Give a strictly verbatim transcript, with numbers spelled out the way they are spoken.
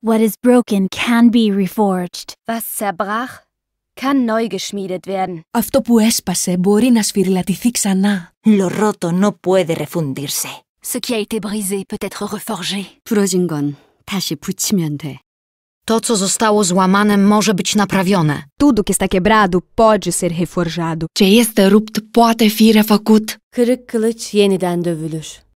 What is broken can be reforged. Was zerbrach, kann neu geschmiedet werden. Αυτό που έσπασε μπορεί να σφυριλατηθεί ξανά. Lo roto no puede refundirse. Ce qui a été brisé peut être reforgé. 부러진 건 다시 붙이면 돼. To, co zostało złamane, może być naprawione. Tudo que está quebrado pode ser reforjado. Ce este rupt poate fi refăcut. Kırık kılıç yeniden dövülür.